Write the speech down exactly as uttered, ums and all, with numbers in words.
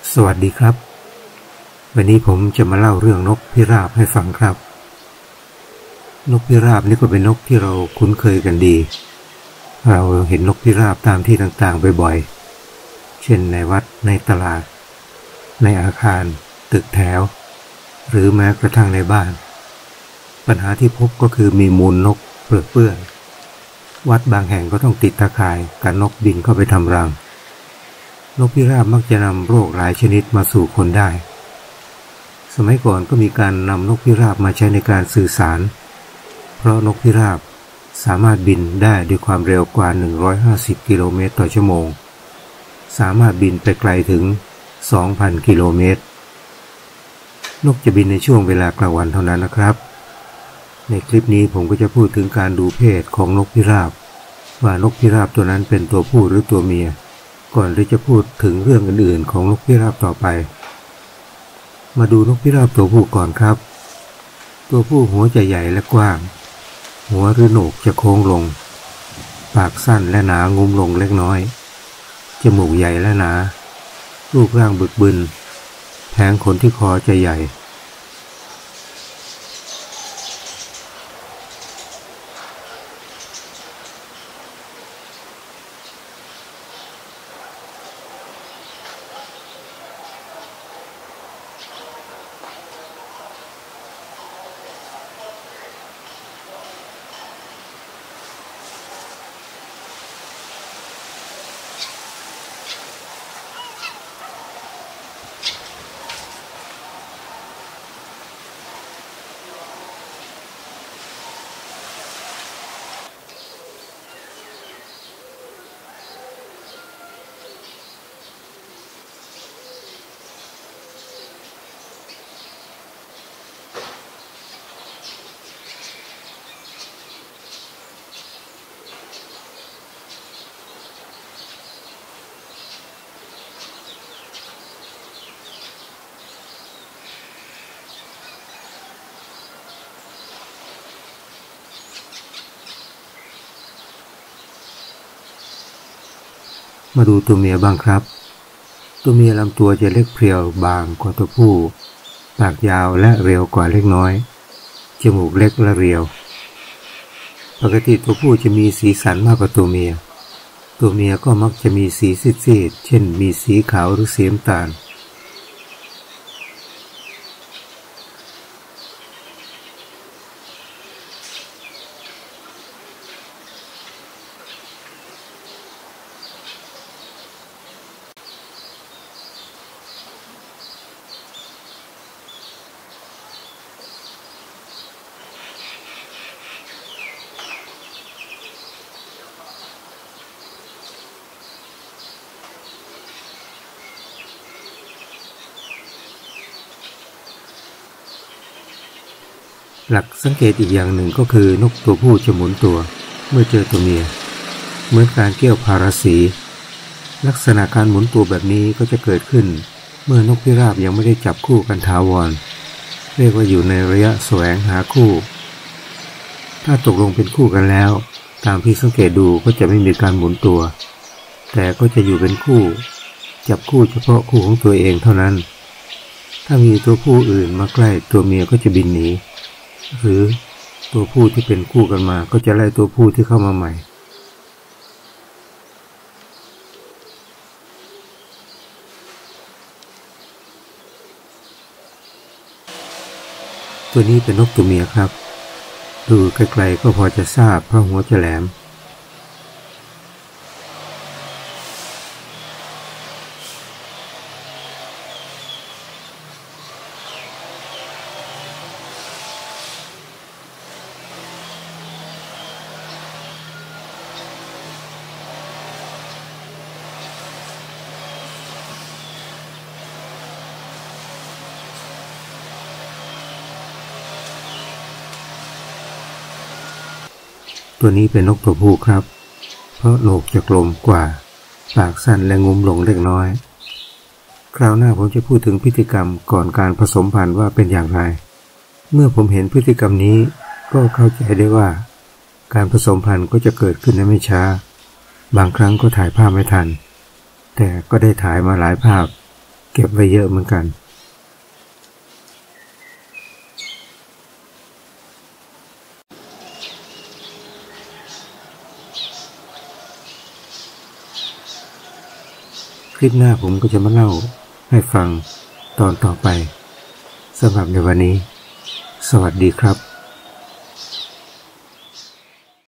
สวัสดีครับวันนี้ผมจะมาเล่าเรื่องนกพิราบให้ฟังครับนกพิราบนี่ก็เป็นนกที่เราคุ้นเคยกันดีเราเห็นนกพิราบตามที่ต่างๆบ่อยๆเช่นในวัดในตลาดในอาคารตึกแถวหรือแม้กระทั่งในบ้านปัญหาที่พบก็คือมีมูลนกเปื้อนๆวัดบางแห่งก็ต้องติดตาข่ายกันนกบินเข้าไปทำรังนกพิราบมักจะนำโรคหลายชนิดมาสู่คนได้สมัยก่อนก็มีการนำนกพิราบมาใช้ในการสื่อสารเพราะนกพิราบสามารถบินได้ด้วยความเร็วกว่าหนึ่งร้อยห้าสิบกิโลเมตรต่อชั่วโมงสามารถบินไปไกลถึง สองพัน กิโลเมตรนกจะบินในช่วงเวลากลางวันเท่านั้นนะครับในคลิปนี้ผมก็จะพูดถึงการดูเพศของนกพิราบว่านกพิราบตัวนั้นเป็นตัวผู้หรือตัวเมียก่อนที่จะพูดถึงเรื่องอื่นๆของนกพิราบต่อไปมาดูนกพิราบตัวผู้ก่อนครับตัวผู้หัวจะใหญ่และกว้างหัวหรือโหนกจะโค้งลงปากสั้นและหนางุ้มลงเล็กน้อยจมูกใหญ่และหนารูปร่างบึกบึนแผงขนที่คอจะใหญ่มาดูตัวเมียบ้างครับตัวเมียลำตัวจะเล็กเพรียวบางกว่าตัวผู้ปากยาวและเรียวกว่าเล็กน้อยจมูกเล็กและเรียวปกติตัวผู้จะมีสีสันมากกว่าตัวเมียตัวเมียก็มักจะมีสีซีดๆเช่นมีสีขาวหรือสีน้ำตาลหลักสังเกตอีกอย่างหนึ่งก็คือนกตัวผู้จะหมุนตัวเมื่อเจอตัวเมียเหมือนการเกี่ยวพาราสีลักษณะการหมุนตัวแบบนี้ก็จะเกิดขึ้นเมื่อนกพิราบยังไม่ได้จับคู่กันถาวรเรียกว่าอยู่ในระยะแสวงหาคู่ถ้าตกลงเป็นคู่กันแล้วตามที่สังเกตดูก็จะไม่มีการหมุนตัวแต่ก็จะอยู่เป็นคู่จับคู่เฉพาะคู่ของตัวเองเท่านั้นถ้ามีตัวผู้อื่นมาใกล้ตัวเมียก็จะบินหนีหรือตัวผู้ที่เป็นคู่กันมาก็จะไล่ตัวผู้ที่เข้ามาใหม่ตัวนี้เป็นนกตัวเมียครับดูไกลๆก็พอจะทราบเพราะหัวจะแหลมตัวนี้เป็นนกตัวผู้ครับเพราะโหนกจะกลมกว่าปากสั้นและงุ้มลงเล็กน้อยคราวหน้าผมจะพูดถึงพฤติกรรมก่อนการผสมพันธุ์ว่าเป็นอย่างไรเมื่อผมเห็นพฤติกรรมนี้ก็เข้าใจได้ว่าการผสมพันธุ์ก็จะเกิดขึ้นในไม่ช้าบางครั้งก็ถ่ายภาพไม่ทันแต่ก็ได้ถ่ายมาหลายภาพเก็บไว้เยอะเหมือนกันคลิปหน้าผมก็จะมาเล่าให้ฟังตอนต่อไปสำหรับในวันนี้สวัสดีครับ